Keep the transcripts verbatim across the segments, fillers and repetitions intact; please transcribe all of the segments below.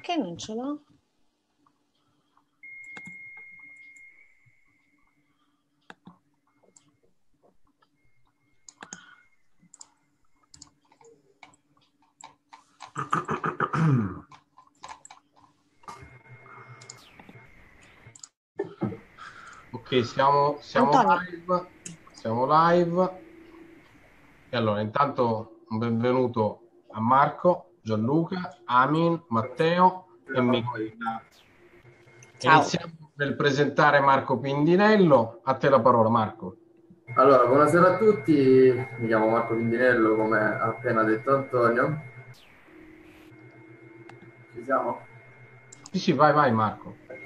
Perché non ce l'ho? Ok, siamo, siamo Antonio, live, siamo live. E allora, intanto un benvenuto a Marco, Gianluca, Amin, Matteo e Michela. ciao. Iniziamo nel presentare Marco Pindinello. A te la parola, Marco. Allora, buonasera a tutti, mi chiamo Marco Pindinello, come ha appena detto Antonio. Ci siamo? Sì, sì, vai, vai, Marco. Ok.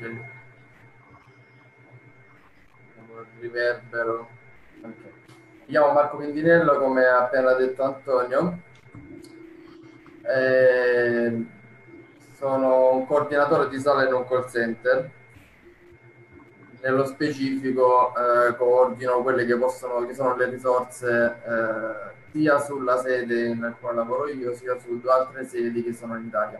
Vediamo il riverbero. Ok. Mi chiamo Marco Pindinello, come ha appena detto Antonio. E sono un coordinatore di sala in un call center. Nello specifico eh, coordino quelle che possono, che sono le risorse eh, sia sulla sede nel quale lavoro io, sia su due altre sedi che sono in Italia.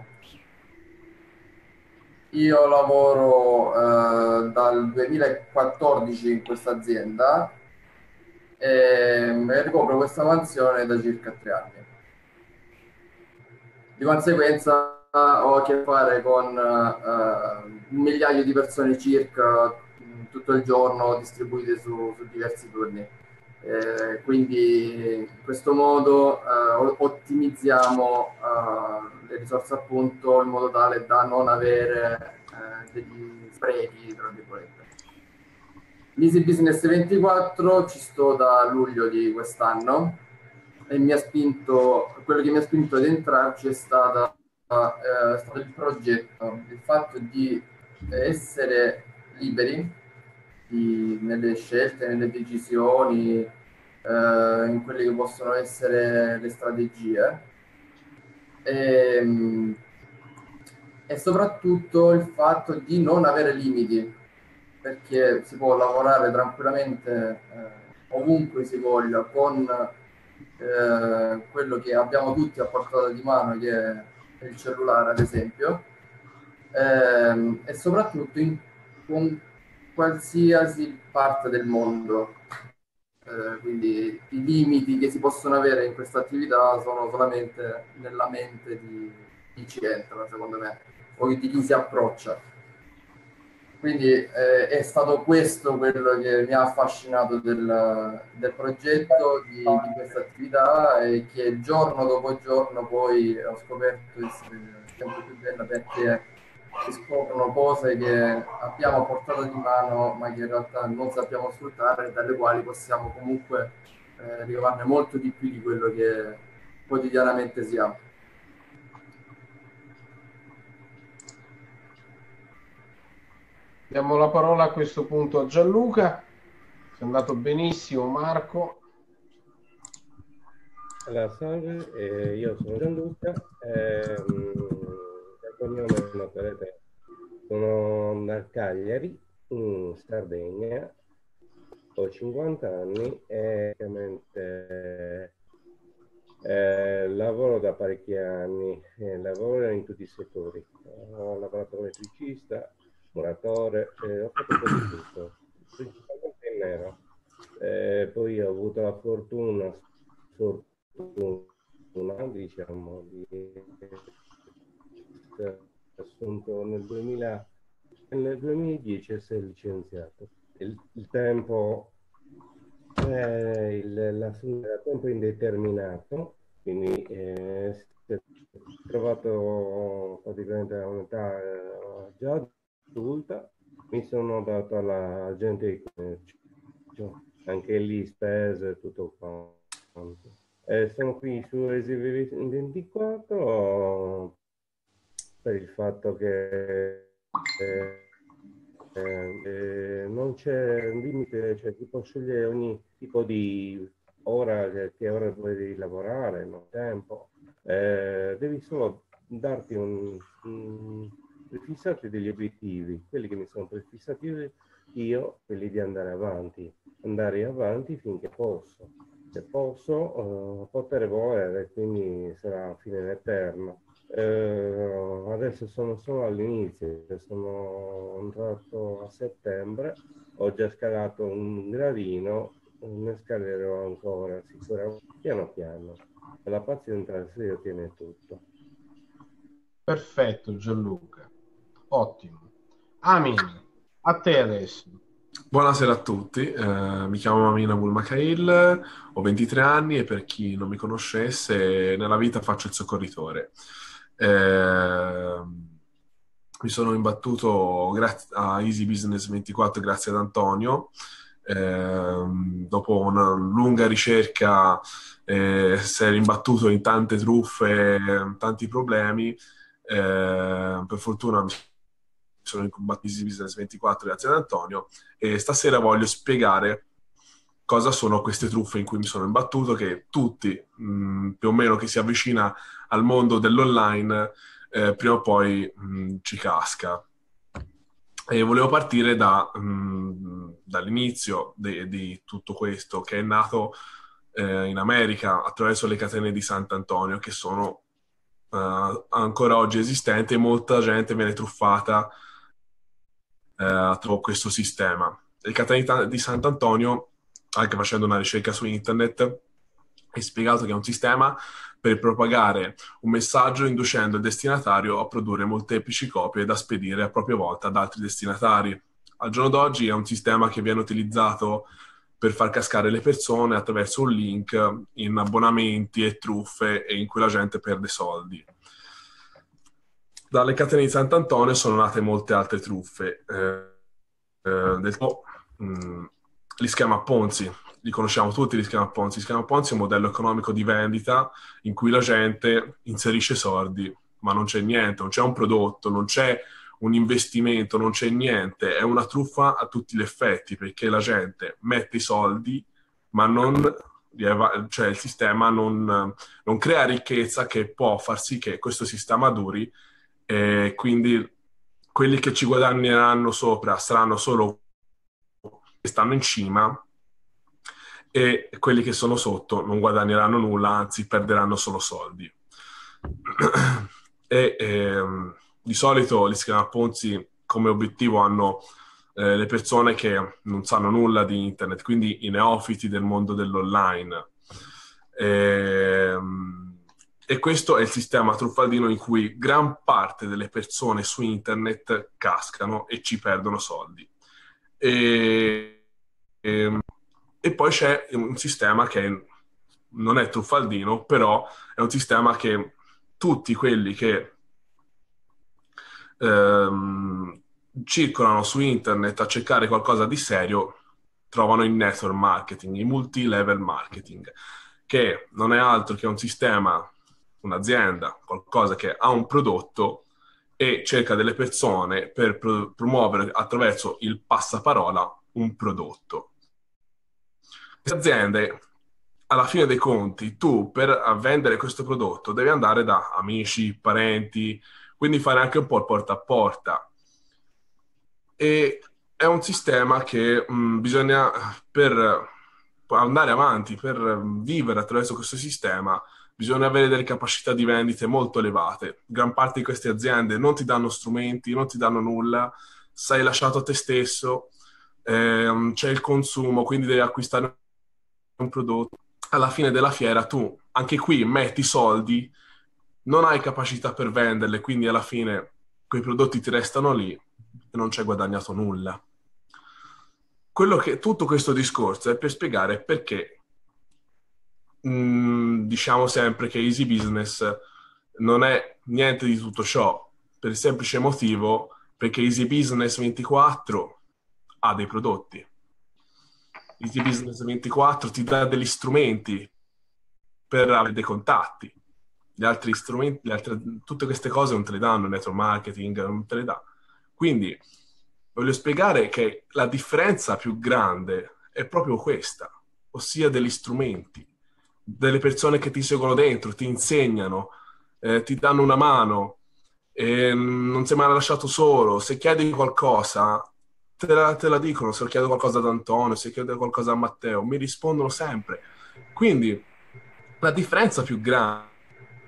Io lavoro eh, dal duemilaquattordici in questa azienda e, e ricopro questa mansione da circa tre anni. Di conseguenza ho a che fare con eh, un migliaio di persone circa mh, tutto il giorno distribuite su, su diversi turni. Eh, quindi in questo modo eh, ottimizziamo eh, le risorse appunto in modo tale da non avere eh, degli sprechi, tra virgolette. L'Easy Business ventiquattro ci sto da luglio di quest'anno e mi ha spinto, quello che mi ha spinto ad entrarci è stata, eh, è stato il progetto, il fatto di essere liberi di- nelle scelte, nelle decisioni, eh, in quelle che possono essere le strategie. E, e soprattutto il fatto di non avere limiti, perché si può lavorare tranquillamente eh, ovunque si voglia con eh, quello che abbiamo tutti a portata di mano, che è il cellulare, ad esempio, ehm, e soprattutto in con qualsiasi parte del mondo. Eh, quindi i limiti che si possono avere in questa attività sono solamente nella mente di chi ci entra, secondo me, o di chi si approccia. Quindi eh, è stato questo quello che mi ha affascinato del, del progetto, di, di questa attività, e che giorno dopo giorno poi ho scoperto essere sempre più bella, perché si scoprono cose che abbiamo a portata di mano ma che in realtà non sappiamo sfruttare, dalle quali possiamo comunque eh, ricavarne molto di più di quello che quotidianamente si ha. Diamo la parola a questo punto a Gianluca. Sei andato benissimo, Marco. Allora, salve, eh, io sono Gianluca, ehm, il cognome noterete, sono da Cagliari, in Sardegna, ho cinquanta anni e ovviamente eh, lavoro da parecchi anni, eh, lavoro in tutti i settori. Ho lavorato come elettricista, muratore, eh, ho fatto un po' di tutto, principalmente in nero. Eh, poi ho avuto la fortuna, sfortuna, diciamo, di essere assunto nel duemila, nel duemiladieci e essere licenziato. Il, il tempo, eh, il, l'assunto era a tempo indeterminato, quindi eh, si è trovato praticamente a un'età eh, già adulta, mi sono dato alla gente di commercio, anche lì spese, tutto quanto. Eh, sono qui su Resi ventiquattro per il fatto che eh, eh, non c'è un limite, cioè si può scegliere ogni tipo di ora, che, che ora vuoi lavorare, no? Tempo. Eh, devi solo darti un, un prefissarti degli obiettivi, quelli che mi sono prefissati io, quelli di andare avanti, andare avanti finché posso. Se posso, eh, potere volere, quindi sarà fine eterna. Eh, adesso sono solo all'inizio, sono entrato a settembre, ho già scalato un gradino, ne scalerò ancora, sicuramente, piano piano. La pazienza al serio tiene tutto. Perfetto, Gianluca. Ottimo. Amin, a te adesso. Buonasera a tutti, eh, mi chiamo Amin Abul Makail, ho ventitré anni e per chi non mi conoscesse, nella vita faccio il soccorritore. Eh, mi sono imbattuto grazie a Easy Business ventiquattro grazie ad Antonio. Eh, dopo una lunga ricerca eh, si è imbattuto in tante truffe, tanti problemi. Eh, per fortuna mi sono imbattuto in Easy Business ventiquattro grazie ad Antonio e stasera voglio spiegare cosa sono queste truffe in cui mi sono imbattuto, che tutti, mh, più o meno chi si avvicina al mondo dell'online, eh, prima o poi mh, ci casca. E volevo partire da, mh, dall'inizio de- di tutto questo, che è nato eh, in America attraverso le catene di Sant'Antonio, che sono uh, ancora oggi esistenti e molta gente viene truffata uh, attraverso questo sistema. Le catene di Sant'Antonio, anche facendo una ricerca su internet, è spiegato che è un sistema per propagare un messaggio inducendo il destinatario a produrre molteplici copie da spedire a propria volta ad altri destinatari. Al giorno d'oggi è un sistema che viene utilizzato per far cascare le persone attraverso un link in abbonamenti e truffe e in cui la gente perde soldi. Dalle catene di Sant'Antonio sono nate molte altre truffe. Eh, eh, del tipo, mh, gli schema Ponzi. Li conosciamo tutti, gli schema Ponzi. Gli schema Ponzi è un modello economico di vendita in cui la gente inserisce soldi, ma non c'è niente, non c'è un prodotto, non c'è un investimento, non c'è niente. È una truffa a tutti gli effetti, perché la gente mette i soldi, ma non, cioè il sistema non, non crea ricchezza che può far sì che questo sistema duri, e quindi quelli che ci guadagneranno sopra saranno solo che stanno in cima, e quelli che sono sotto non guadagneranno nulla, anzi perderanno solo soldi. E ehm, di solito gli schema Ponzi come obiettivo hanno eh, le persone che non sanno nulla di internet, quindi i neofiti del mondo dell'online. E, e questo è il sistema truffaldino in cui gran parte delle persone su internet cascano e ci perdono soldi. E, e E poi c'è un sistema che non è truffaldino, però è un sistema che tutti quelli che ehm, circolano su internet a cercare qualcosa di serio trovano il network marketing, il multi-level marketing, che non è altro che un sistema, un'azienda, qualcosa che ha un prodotto e cerca delle persone per pro- promuovere attraverso il passaparola un prodotto. Queste aziende, alla fine dei conti, tu per vendere questo prodotto devi andare da amici, parenti, quindi fare anche un po' il porta a porta. E è un sistema che mh, bisogna, per andare avanti, per vivere attraverso questo sistema, bisogna avere delle capacità di vendite molto elevate. Gran parte di queste aziende non ti danno strumenti, non ti danno nulla, sei lasciato a te stesso, ehm, c'è il consumo, quindi devi acquistare un prodotto. Alla fine della fiera tu, anche qui, metti soldi, non hai capacità per venderle, quindi alla fine quei prodotti ti restano lì e non c'è guadagnato nulla. Quello che, tutto questo discorso è per spiegare perché mh, diciamo sempre che Easy Business non è niente di tutto ciò, per il semplice motivo perché Easy Business ventiquattro ha dei prodotti. Easy Business ventiquattro ti dà degli strumenti per avere dei contatti. Gli altri strumenti, le altre, tutte queste cose non te le danno, il network marketing non te le dà. Quindi voglio spiegare che la differenza più grande è proprio questa, ossia degli strumenti, delle persone che ti seguono dentro, ti insegnano, eh, ti danno una mano, e non sei mai lasciato solo. Se chiedi qualcosa, te la, te la dicono. Se chiedo qualcosa ad Antonio, se chiedo qualcosa a Matteo, mi rispondono sempre. Quindi la differenza più grande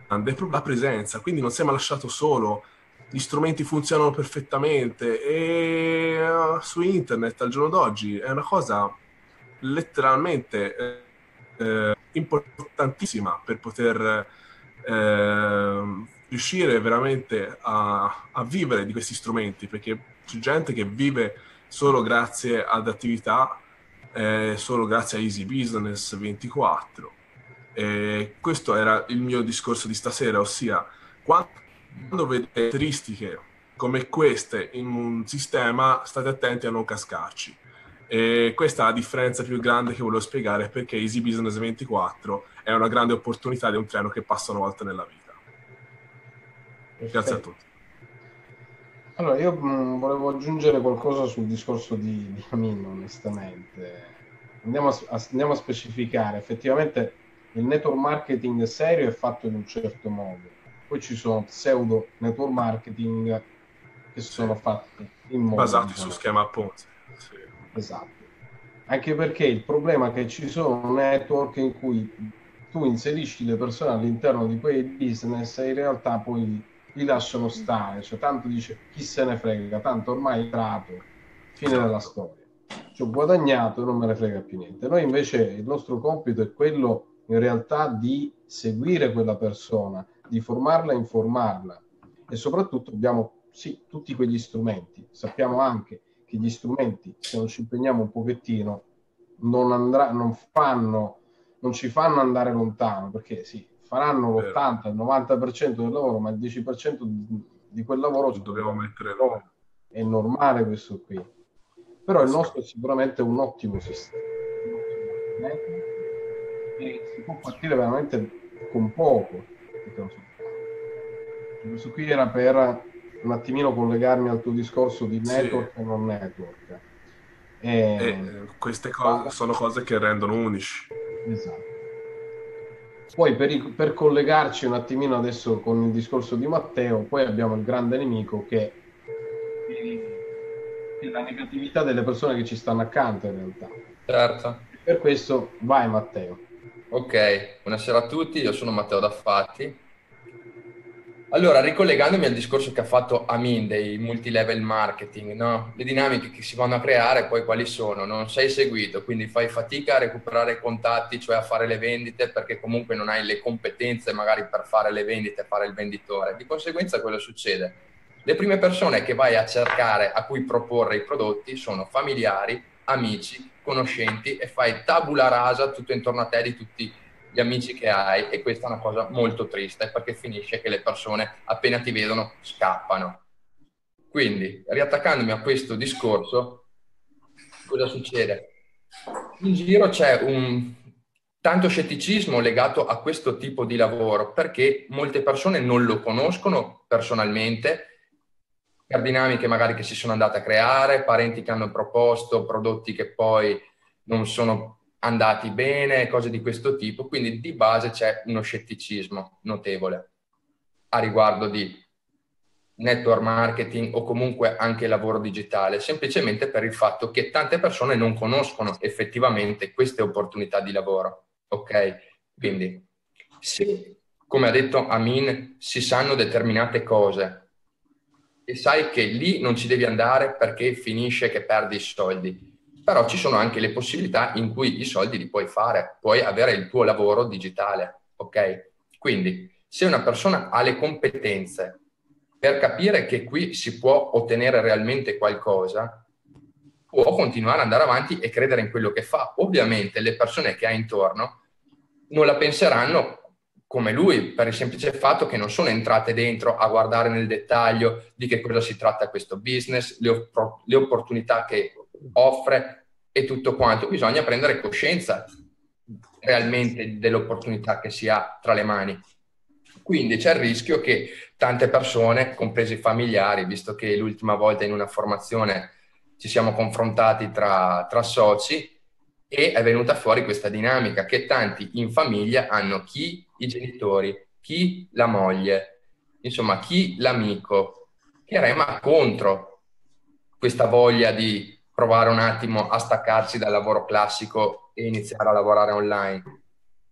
la presenza, quindi non sei mai lasciato solo, gli strumenti funzionano perfettamente e uh, su internet al giorno d'oggi è una cosa letteralmente eh, eh, importantissima per poter eh, riuscire veramente a, a vivere di questi strumenti, perché c'è gente che vive solo grazie ad attività, eh, solo grazie a Easy Business ventiquattro. E questo era il mio discorso di stasera, ossia quando vedete caratteristiche come queste in un sistema, state attenti a non cascarci. E questa è la differenza più grande che volevo spiegare, perché Easy Business ventiquattro è una grande opportunità di un treno che passa una volta nella vita. Perfetto. Grazie a tutti. Allora, io mh, volevo aggiungere qualcosa sul discorso di, di Amin, onestamente. Andiamo a, andiamo a specificare. Effettivamente il network marketing serio è fatto in un certo modo. Poi ci sono pseudo network marketing che sono Sì. fatti in modo basati diciamo, su schema Ponzi. Sì. Esatto. Anche perché il problema è che ci sono network in cui tu inserisci le persone all'interno di quei business e in realtà poi li lasciano stare, cioè tanto dice chi se ne frega, tanto ormai è entrato, fine Esatto. della storia, ci ho guadagnato e non me ne frega più niente. Noi invece il nostro compito è quello in realtà di seguire quella persona, di formarla e informarla, e soprattutto abbiamo sì tutti quegli strumenti, sappiamo anche che gli strumenti, se non ci impegniamo un pochettino, non andrà, non fanno, non ci fanno andare lontano, perché sì, faranno l'ottanta, il novanta per cento del lavoro, ma il dieci per cento di, di quel lavoro Lo dobbiamo mettere noi. noi. È normale questo qui. Però il nostro è sicuramente un ottimo sistema. E si può partire veramente con poco. Questo qui era per un attimino collegarmi al tuo discorso di network sì. e non network. E, e queste cose sono cose che rendono unici. Esatto. Poi per, i, per collegarci un attimino adesso con il discorso di Matteo, poi abbiamo il grande nemico che è la negatività delle persone che ci stanno accanto in realtà. Certo. E per questo vai Matteo. Ok, buonasera a tutti, io sono Matteo Daffatti. Allora, ricollegandomi al discorso che ha fatto Amin dei multilevel marketing, no? Le dinamiche che si vanno a creare poi quali sono? Non sei seguito, quindi fai fatica a recuperare i contatti, cioè a fare le vendite, perché comunque non hai le competenze magari per fare le vendite, fare il venditore. Di conseguenza cosa succede? Le prime persone che vai a cercare, a cui proporre i prodotti, sono familiari, amici, conoscenti, e fai tabula rasa tutto intorno a te di tutti gli amici che hai, e questa è una cosa molto triste, perché finisce che le persone appena ti vedono scappano. Quindi, riattaccandomi a questo discorso, cosa succede? In giro c'è un tanto scetticismo legato a questo tipo di lavoro, perché molte persone non lo conoscono personalmente, per dinamiche magari che si sono andate a creare, parenti che hanno proposto prodotti che poi non sono andati bene, cose di questo tipo, quindi di base c'è uno scetticismo notevole a riguardo di network marketing o comunque anche lavoro digitale, semplicemente per il fatto che tante persone non conoscono effettivamente queste opportunità di lavoro, ok? Quindi se, come ha detto Amin, si sanno determinate cose e sai che lì non ci devi andare perché finisce che perdi i soldi, però ci sono anche le possibilità in cui i soldi li puoi fare, puoi avere il tuo lavoro digitale, ok? Quindi, se una persona ha le competenze per capire che qui si può ottenere realmente qualcosa, può continuare ad andare avanti e credere in quello che fa. Ovviamente le persone che ha intorno non la penseranno come lui, per il semplice fatto che non sono entrate dentro a guardare nel dettaglio di che cosa si tratta questo business, le, opp- le opportunità che offre e tutto quanto. Bisogna prendere coscienza realmente dell'opportunità che si ha tra le mani. Quindi c'è il rischio che tante persone, compresi i familiari, visto che l'ultima volta in una formazione ci siamo confrontati tra, tra soci, e è venuta fuori questa dinamica che tanti in famiglia hanno chi i genitori, chi la moglie, insomma chi l'amico, che rema contro questa voglia di provare un attimo a staccarsi dal lavoro classico e iniziare a lavorare online.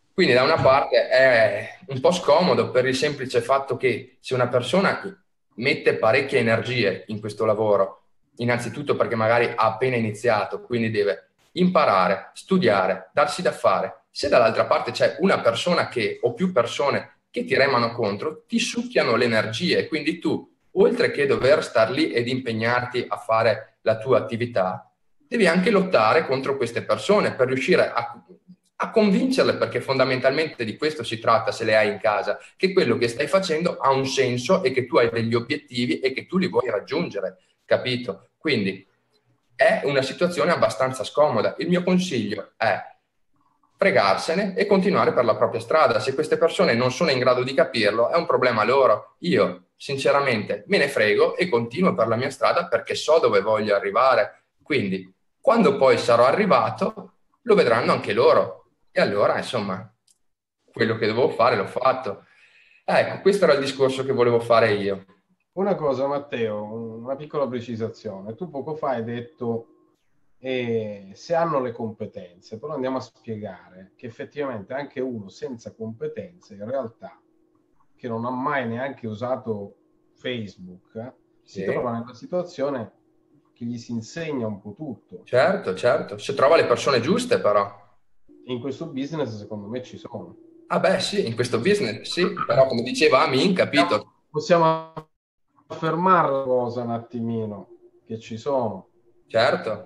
Quindi da una parte è un po' scomodo per il semplice fatto che se una persona mette parecchie energie in questo lavoro, innanzitutto perché magari ha appena iniziato, quindi deve imparare, studiare, darsi da fare. Se dall'altra parte c'è una persona che, o più persone che ti remano contro, ti succhiano le energie, quindi tu, oltre che dover star lì ed impegnarti a fare la tua attività, devi anche lottare contro queste persone per riuscire a, a convincerle, perché fondamentalmente di questo si tratta se le hai in casa, che quello che stai facendo ha un senso e che tu hai degli obiettivi e che tu li vuoi raggiungere, capito? Quindi è una situazione abbastanza scomoda. Il mio consiglio è fregarsene e continuare per la propria strada. Se queste persone non sono in grado di capirlo, è un problema loro. Io, sinceramente, me ne frego e continuo per la mia strada perché so dove voglio arrivare. Quindi, quando poi sarò arrivato, lo vedranno anche loro. E allora, insomma, quello che dovevo fare l'ho fatto. Ecco, questo era il discorso che volevo fare io. Una cosa, Matteo, una piccola precisazione. Tu poco fa hai detto eh, se hanno le competenze, però andiamo a spiegare che effettivamente anche uno senza competenze, in realtà, che non ha mai neanche usato Facebook, eh, si Sì. trova nella situazione che gli si insegna un po' tutto. Certo, certo. Se trova le persone giuste, però. In questo business, secondo me, ci sono. Ah beh, sì, in questo business sì, però come diceva Amin, capito? Possiamo affermare la cosa un attimino, che ci sono. Certo.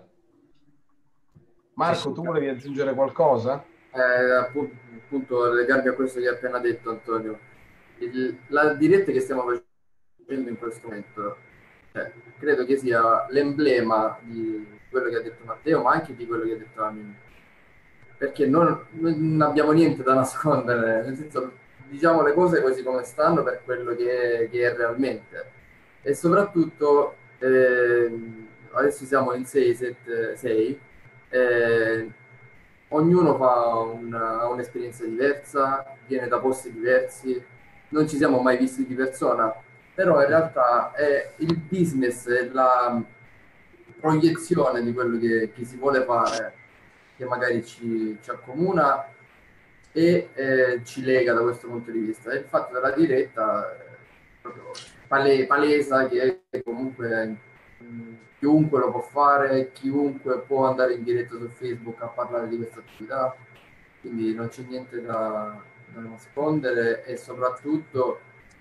Marco, Sì, sì. tu volevi aggiungere qualcosa? Eh, appunto, appunto, legarmi a questo che hai appena detto, Antonio. Il- la diretta che stiamo facendo in questo momento, eh, credo che sia l'emblema di quello che ha detto Matteo, ma anche di quello che ha detto Amin. Perché non, non abbiamo niente da nascondere, nel senso, diciamo le cose così come stanno per quello che, che è realmente. E soprattutto, ehm, adesso siamo in sei, sette, sei, eh, ognuno fa una- ha un'esperienza diversa, viene da posti diversi, non ci siamo mai visti di persona, però in realtà è il business e la proiezione di quello che, che si vuole fare che magari ci, ci accomuna e eh, ci lega da questo punto di vista. E il fatto della diretta è proprio pale- palesa che comunque mh, chiunque lo può fare, chiunque può andare in diretta su Facebook a parlare di questa attività, quindi non c'è niente da, da nascondere e soprattutto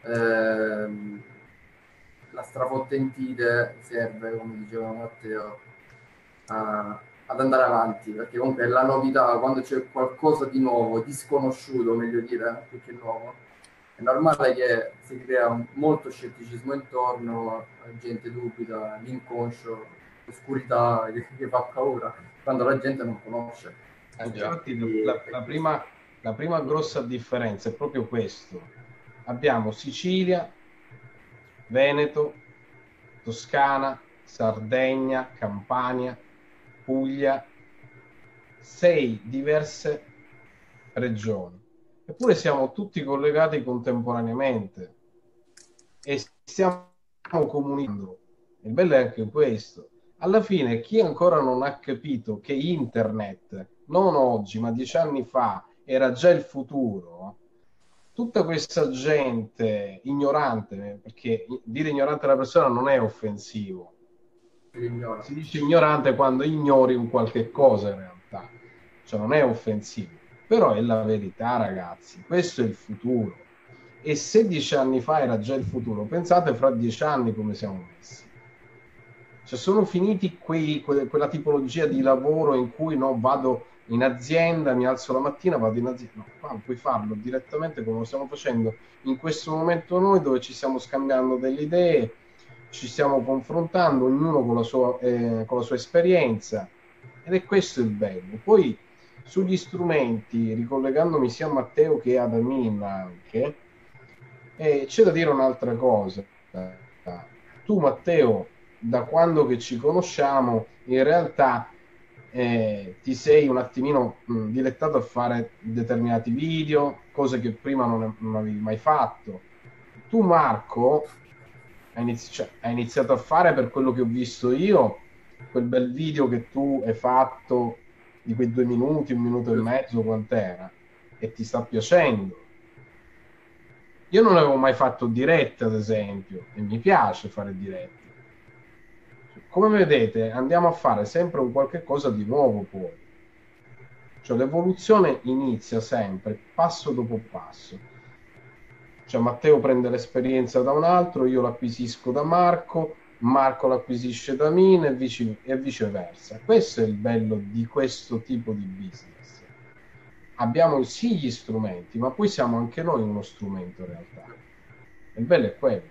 ehm, la strafottentide serve, come diceva Matteo, a- ad andare avanti, perché comunque è la novità, quando c'è qualcosa di nuovo, di sconosciuto, meglio dire, più che nuovo, è normale che si crea un- molto scetticismo intorno, la gente dubita, l'inconscio, l'oscurità che, che fa paura, quando la gente non conosce. Eh già. Infatti, la, la- la prima, la prima grossa differenza è proprio questo. Abbiamo Sicilia, Veneto, Toscana, Sardegna, Campania, Puglia, sei diverse regioni. Eppure siamo tutti collegati contemporaneamente e stiamo comunicando. Il bello è anche questo. Alla fine, chi ancora non ha capito che internet, non oggi, ma dieci anni fa, era già il futuro, tutta questa gente ignorante, perché dire ignorante alla persona non è offensivo, si dice ignorante quando ignori un qualche cosa in realtà, cioè non è offensivo, però è la verità, ragazzi, questo è il futuro. E sedici anni fa era già il futuro, pensate fra dieci anni come siamo messi. Cioè sono finiti quei, que, quella tipologia di lavoro in cui no, vado in azienda, mi alzo la mattina, vado in azienda. No, qua puoi farlo direttamente come lo stiamo facendo in questo momento noi, dove ci stiamo scambiando delle idee, ci stiamo confrontando, ognuno con la sua, eh, con la sua esperienza, ed è questo il bello. Poi sugli strumenti, ricollegandomi sia a Matteo che ad Amin anche, eh, c'è da dire un'altra cosa. Tu, Matteo, da quando che ci conosciamo, in realtà eh, ti sei un attimino mh, dilettato a fare determinati video, cose che prima non, non avevi mai fatto. Tu, Marco, hai, inizi- cioè, hai iniziato a fare, per quello che ho visto io, quel bel video che tu hai fatto di quei due minuti, un minuto e mezzo, quant'era. e ti sta piacendo. Io non avevo mai fatto dirette, ad esempio, e mi piace fare dirette. Come vedete, andiamo a fare sempre un qualche cosa di nuovo poi. Cioè l'evoluzione inizia sempre, passo dopo passo. Cioè Matteo prende l'esperienza da un altro, io l'acquisisco da Marco, Marco l'acquisisce da Mina e, vice, e viceversa. Questo è il bello di questo tipo di business. Abbiamo sì gli strumenti, ma poi siamo anche noi uno strumento in realtà. Il bello è quello.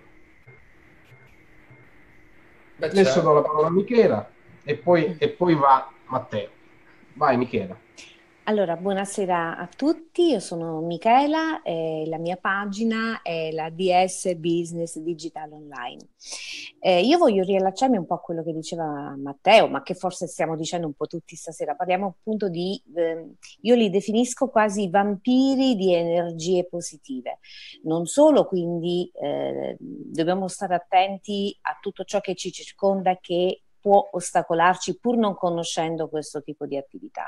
Beh, Adesso certo. do la parola a Michela e poi, e poi va Matteo. Vai Michela. Allora, buonasera a tutti, io sono Michela e la mia pagina è la D S Business Digital Online. Eh, io voglio riallacciarmi un po' a quello che diceva Matteo, ma che forse stiamo dicendo un po' tutti stasera. Parliamo appunto di, eh, io li definisco quasi vampiri di energie positive. Non solo, quindi eh, dobbiamo stare attenti a tutto ciò che ci circonda che può ostacolarci pur non conoscendo questo tipo di attività.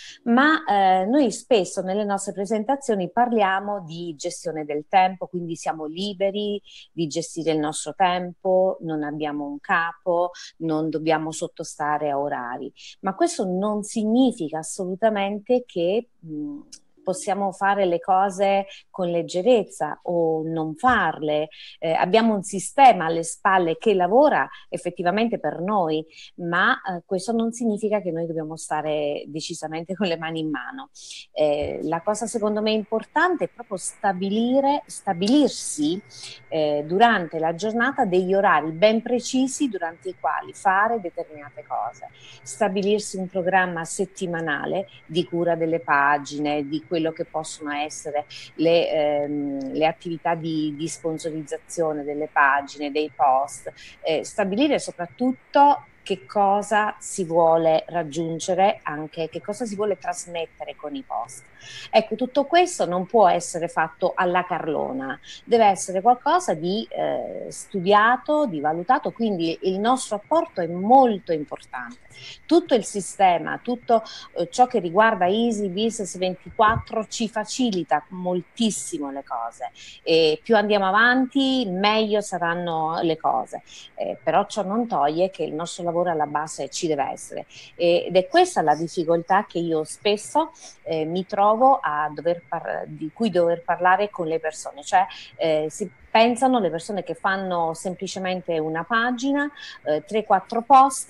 Ma eh, noi spesso nelle nostre presentazioni parliamo di gestione del tempo, quindi siamo liberi di gestire il nostro tempo, non abbiamo un capo, non dobbiamo sottostare a orari, ma questo non significa assolutamente che mh, possiamo fare le cose con leggerezza o non farle. Eh, abbiamo un sistema alle spalle che lavora effettivamente per noi, ma eh, questo non significa che noi dobbiamo stare decisamente con le mani in mano. Eh, la cosa secondo me importante è proprio stabilire, stabilirsi eh, durante la giornata degli orari ben precisi durante i quali fare determinate cose. Stabilirsi un programma settimanale di cura delle pagine, di quello che possono essere le, ehm, le attività di, di sponsorizzazione delle pagine, dei post, eh, stabilire soprattutto che cosa si vuole raggiungere, anche che cosa si vuole trasmettere con i post. Ecco, tutto questo non può essere fatto alla carlona, deve essere qualcosa di eh, studiato, di valutato, quindi il nostro apporto è molto importante. Tutto il sistema, tutto eh, ciò che riguarda Easy Business ventiquattro ci facilita moltissimo le cose e più andiamo avanti meglio saranno le cose, eh, però ciò non toglie che il nostro lavoro alla base ci deve essere ed è questa la difficoltà che io spesso eh, mi trovo a dover par- di cui dover parlare con le persone, cioè eh, si pensano le persone che fanno semplicemente una pagina, eh, tre quattro post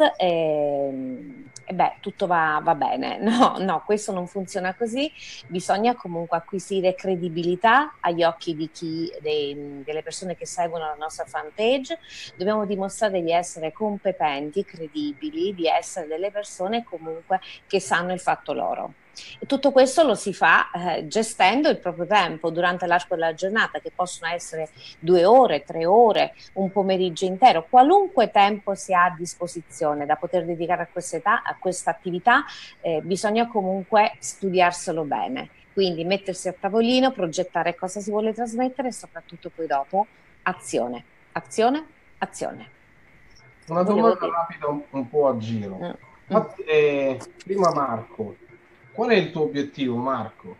e, e beh tutto va, va bene. No, no, questo non funziona così, bisogna comunque acquisire credibilità agli occhi di chi, dei, delle persone che seguono la nostra fanpage, dobbiamo dimostrare di essere competenti, credibili, di essere delle persone comunque che sanno il fatto loro. E tutto questo lo si fa eh, gestendo il proprio tempo durante l'arco della giornata, che possono essere due ore, tre ore, un pomeriggio intero, qualunque tempo si ha a disposizione da poter dedicare a questa età, a questa attività, eh, bisogna comunque studiarselo bene. Quindi mettersi a tavolino, progettare cosa si vuole trasmettere e soprattutto poi dopo azione, azione, azione. Una Volevo domanda dire. rapida un, un po' a giro. Mm. Infatti, eh, prima Marco, qual è il tuo obiettivo, Marco?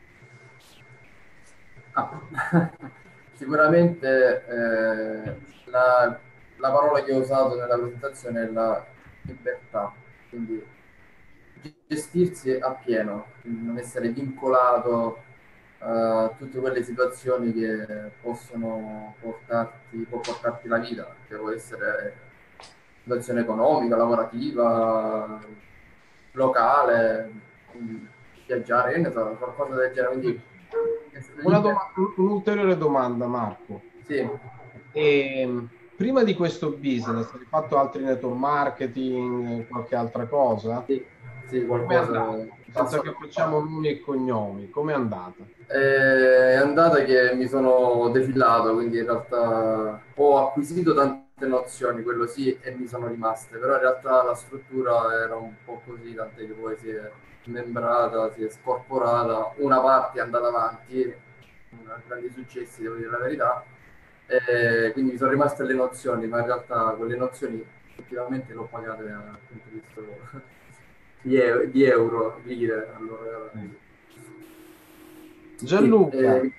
Ah, sicuramente eh, la, la parola che ho usato nella presentazione è la libertà, quindi gestirsi appieno, quindi non essere vincolato a tutte quelle situazioni che possono portarti, può portarti la vita, che può essere situazione economica, lavorativa, locale, quindi viaggiare, che ne so, qualcosa del genere. Quindi, Una doma- un'ulteriore domanda, Marco. sì. E, prima di questo business, hai fatto altri network marketing, qualche altra cosa? Sì, sì, Come è qualcosa. andata? Senza che facciamo nomi e cognomi, come è andata? È andata che mi sono defilato, quindi in realtà ho acquisito tante nozioni, quello sì, e mi sono rimaste, però in realtà la struttura era un po' così, tant'è che poi si è smembrata, si è scorporata, una parte è andata avanti, con grandi successi, devo dire la verità, e quindi mi sono rimaste le nozioni, ma in realtà quelle nozioni effettivamente l'ho pagate dal punto di vista di, euro, di euro, lire, allora. Gianluca, Sì,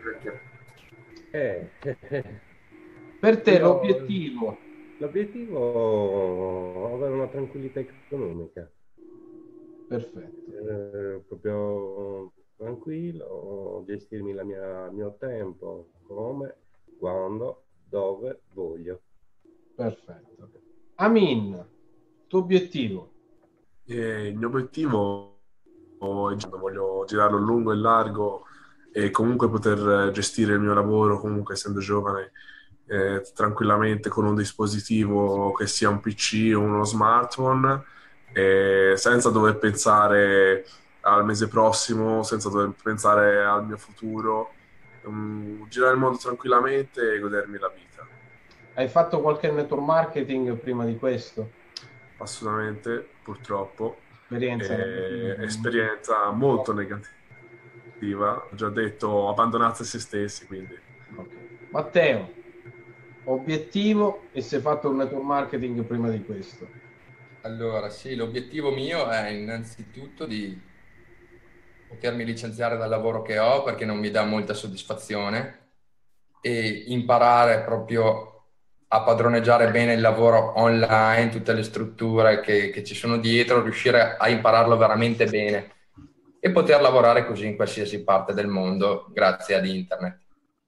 Eh, per te io- l'obiettivo, L'obiettivo è avere una tranquillità economica, perfetto, eh, proprio tranquillo, gestirmi la mia- il mio tempo come, quando, dove voglio. perfetto. Amin, tuo obiettivo? E il mio obiettivo è voglio girarlo lungo e largo e comunque poter gestire il mio lavoro, comunque essendo giovane, eh, tranquillamente con un dispositivo che sia un P C o uno smartphone, eh, senza dover pensare al mese prossimo, senza dover pensare al mio futuro, um, girare il mondo tranquillamente e godermi la vita. Hai fatto qualche network marketing prima di questo? Assolutamente, purtroppo. Esperienza Eh, negativa? esperienza molto negativa, ho già detto, ho abbandonato se stessi, quindi Ok. Matteo, obiettivo e se hai fatto un network marketing prima di questo? Allora, sì, l'obiettivo mio è innanzitutto di potermi licenziare dal lavoro che ho perché non mi dà molta soddisfazione e imparare proprio a padroneggiare bene il lavoro online, tutte le strutture che, che ci sono dietro, riuscire a impararlo veramente bene e poter lavorare così in qualsiasi parte del mondo grazie ad internet.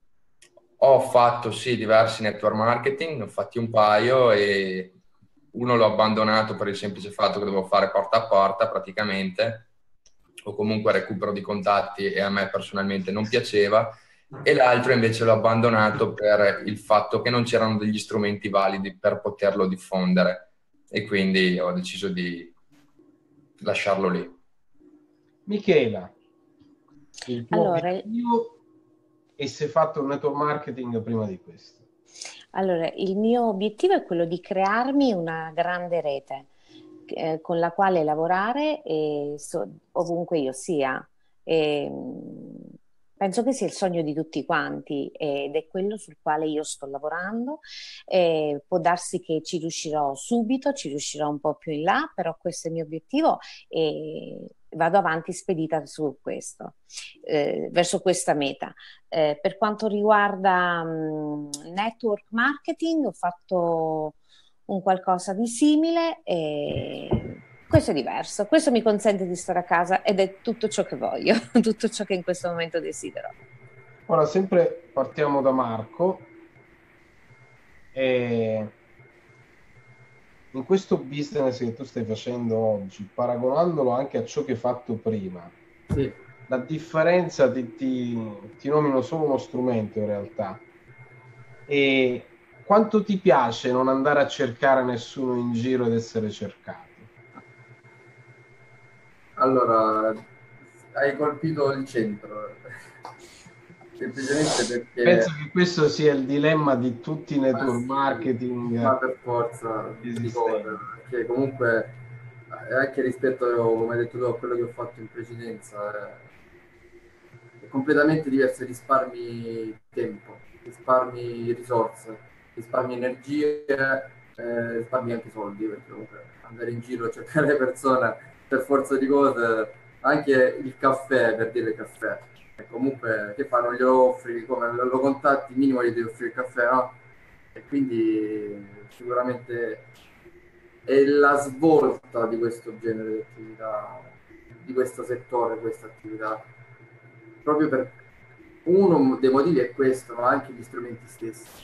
Ho fatto sì diversi network marketing, ne ho fatti un paio e uno l'ho abbandonato per il semplice fatto che dovevo fare porta a porta praticamente, o comunque recupero di contatti e a me personalmente non piaceva, e l'altro invece l'ho abbandonato per il fatto che non c'erano degli strumenti validi per poterlo diffondere e quindi ho deciso di lasciarlo lì. Michela, il tuo Allora, obiettivo e se hai fatto un network marketing prima di questo? Allora, il mio obiettivo è quello di crearmi una grande rete eh, con la quale lavorare e so- ovunque io sia. E, mh, penso che sia il sogno di tutti quanti ed è quello sul quale io sto lavorando. E può darsi che ci riuscirò subito, ci riuscirò un po' più in là, però questo è il mio obiettivo e vado avanti spedita su questo, eh, verso questa meta. Eh, per quanto riguarda mh, network marketing, ho fatto un qualcosa di simile e questo è diverso. Questo mi consente di stare a casa ed è tutto ciò che voglio, tutto ciò che in questo momento desidero. Ora, sempre partiamo da Marco. E in questo business che tu stai facendo oggi, paragonandolo anche a ciò che hai fatto prima, Sì. la differenza ti, ti, ti nomino solo uno strumento in realtà. E quanto ti piace non andare a cercare nessuno in giro ed essere cercato? Allora, hai colpito il centro, semplicemente Penso perché, che questo sia il dilemma di tutti i ma network sì, marketing ma per forza di cose, esistenti. perché comunque eh, anche rispetto, come hai detto tu, a quello che ho fatto in precedenza, eh, è completamente diverso, risparmi tempo, risparmi risorse, risparmi energie, eh, risparmi anche soldi, perché comunque andare in giro a cercare persone per forza di cose, anche il caffè, per dire caffè, e comunque che fanno, glielo offri, come lo lo contatti, minimo gli devi offrire il caffè, no? E quindi sicuramente è la svolta di questo genere di attività, di questo settore, questa attività, proprio per uno dei motivi è questo, ma anche gli strumenti stessi.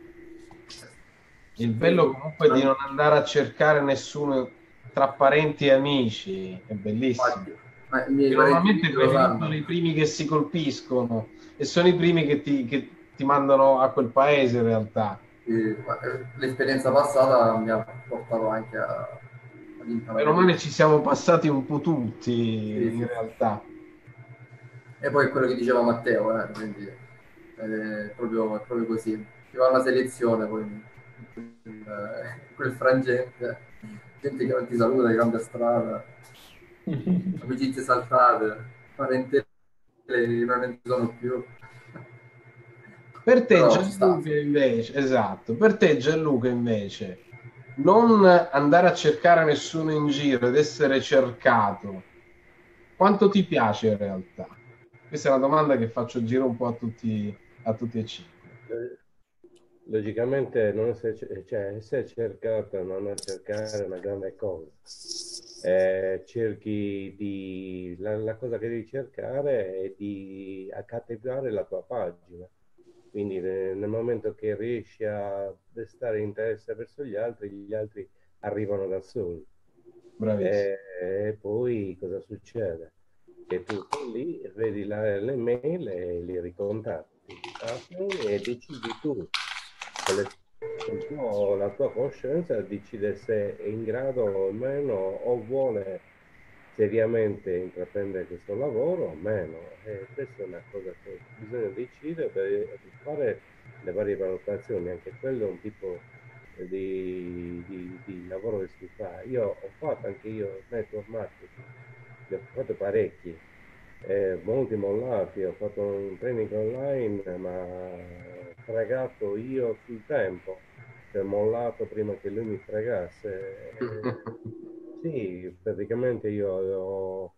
Il Su bello Facebook, comunque di non andare a cercare nessuno tra parenti e amici è bellissimo. infatti, ma i miei E parenti normalmente amici lo quelli lì sanno. sono i primi che si colpiscono e sono i primi che ti, che ti mandano a quel paese in realtà. E, ma, eh, l'esperienza passata mi ha portato anche a, ad Meno imparare male questo. ci siamo passati un po' tutti Sì, in sì, sì. realtà. E poi quello che diceva Matteo, eh, quindi è proprio, è proprio così. Ci va una selezione poi in quel, in quel frangente, gente che non ti saluta, che cambia strada, amicizie saltate, parentele che non ci sono più. Per te Però ci sta. Gianluca invece, esatto, per te Gianluca invece, non andare a cercare nessuno in giro ed essere cercato, quanto ti piace in realtà? Questa è una domanda che faccio giro un po' a tutti, a tutti e cinque. Logicamente non essere, cioè, essere cercato non è cercare una grande cosa. Eh, cerchi di la, la cosa che devi cercare è di accattivare la tua pagina. Quindi nel, nel momento che riesci a destare interesse verso gli altri, gli altri arrivano da soli. Bravissimo. E, e poi cosa succede? Che tu sei lì, vedi la, le mail e li ricontatti e decidi tu, con le- il tuo- la tua coscienza decide se è in grado o meno o vuole seriamente intraprendere questo lavoro o meno. E questa è una cosa che bisogna decidere per fare le varie valutazioni, anche quello è un tipo di, di- di lavoro che si fa. Io ho fatto anche io network marketing, ne ho fatto parecchi, eh, molti mollati, ho fatto un training online, ma fregato io sul tempo, cioè mollato prima che lui mi fregasse. Eh, sì, praticamente io ho,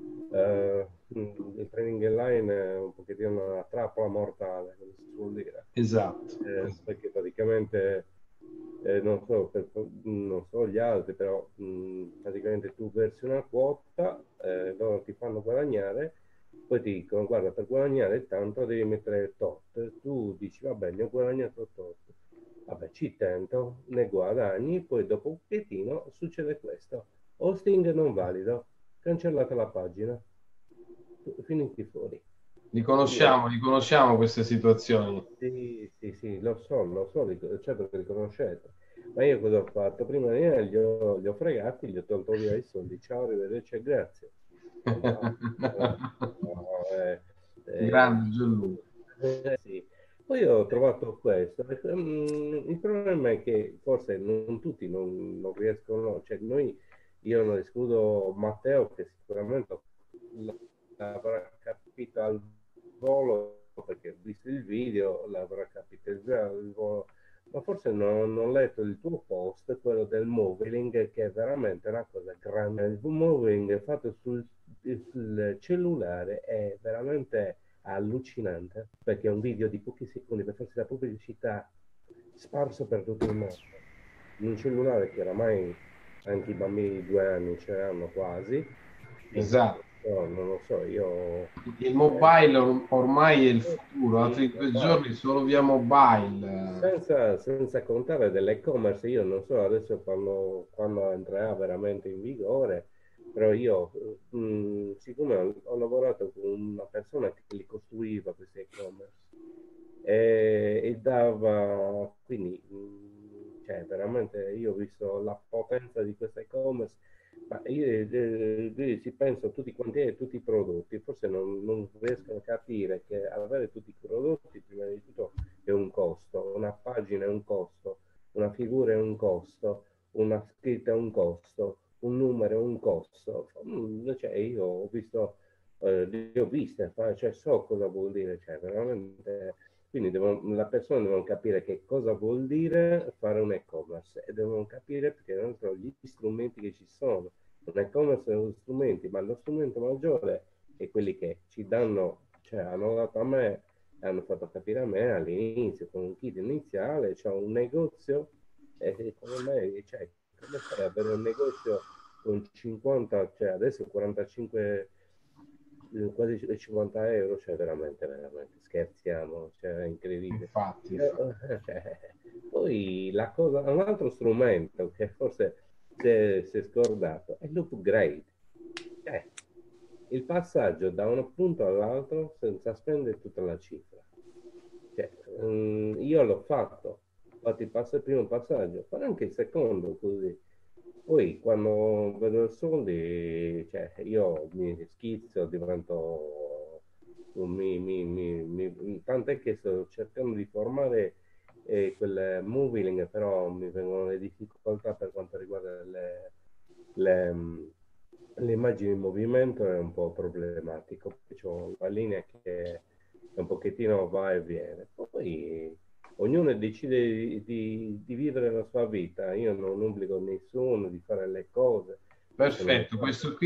eh, il training online è un pochettino una trappola mortale, come si suol dire. Esatto. Eh, esatto. perché praticamente eh, non so, per- non so gli altri, però mh, praticamente tu versi una quota, eh, loro ti fanno guadagnare, poi ti dicono guarda, per guadagnare tanto devi mettere tot, tu dici vabbè, ne ho guadagnato tot, vabbè, ci tento, ne guadagni, poi dopo un pochettino succede questo, hosting non valido, cancellata la pagina, finiti fuori. Li conosciamo, li conosciamo queste situazioni. Sì, sì, sì, lo so, lo so, li- certo che li conoscete. Ma io cosa ho fatto? Prima di venire li ho, li ho fregati, gli ho tolto via i soldi. Ciao, arrivederci e grazie. No, no, no, eh, eh, Grande Gianluca. eh, sì. Poi ho trovato questo. Mm, Il problema è che forse non tutti non, non riescono, cioè noi, io non escludo Matteo che sicuramente l'avrà capito al volo perché ho visto il video, l'avrà capito il il volo, ma forse non, non ho letto il tuo post, quello del modeling, che è veramente una cosa grande. Il modeling fatto sul, sul cellulare è veramente allucinante, perché è un video di pochi secondi per farsi la pubblicità sparso per tutto il mondo. In un cellulare che oramai anche i bambini di due anni ce l'hanno quasi. Quindi, Esatto. no, non lo so, io... Il mobile or- ormai è il futuro, Sì, altri due ormai. giorni solo via mobile. Senza, senza contare dell'e-commerce, io non so adesso quando, quando entrerà veramente in vigore, però io, mh, siccome ho, ho lavorato con una persona che li costruiva questi e-commerce e, e dava, quindi, mh, cioè veramente io ho visto la potenza di questo e-commerce, ma io, eh, eh, si pensa a tutti quanti tutti i prodotti, forse non, non riescono a capire che avere tutti i prodotti prima di tutto è un costo, una pagina è un costo, una figura è un costo, una scritta è un costo, un numero è un costo. Mm, Cioè, io ho visto, eh, le ho viste, fa- cioè so cosa vuol dire, cioè veramente. Quindi devono, la persona devono capire che cosa vuol dire fare un e-commerce e devono capire perché non so gli strumenti che ci sono. Un e-commerce è uno strumento, ma lo strumento maggiore è quelli che ci danno, cioè hanno dato a me hanno fatto capire a me all'inizio, con un kit iniziale, c'è un negozio e come me, cioè, come fai ad avere un negozio con cinquanta, cioè adesso quarantacinque, eh, quasi cinquanta euro, cioè veramente, veramente, scherziamo, cioè è incredibile. Infatti, Eh, infatti. eh, cioè, poi la cosa, un altro strumento che forse si è, si è scordato è l'upgrade. Eh, il passaggio da un punto all'altro senza spendere tutta la cifra. Cioè, mm, io l'ho fatto, infatti passa il primo passaggio, fare anche il secondo così. Poi quando vedo i soldi, cioè, io mi schizzo, divento... Mi, mi, mi, mi- tant'è che sto cercando di formare eh, quel moving, però mi vengono le difficoltà per quanto riguarda le, le, mm, le immagini in movimento, è un po' problematico, perché ho una linea che un pochettino va e viene. Poi ognuno decide di, di- di vivere la sua vita, io non obbligo nessuno di fare le cose. Se non Perfetto, fa- questo qui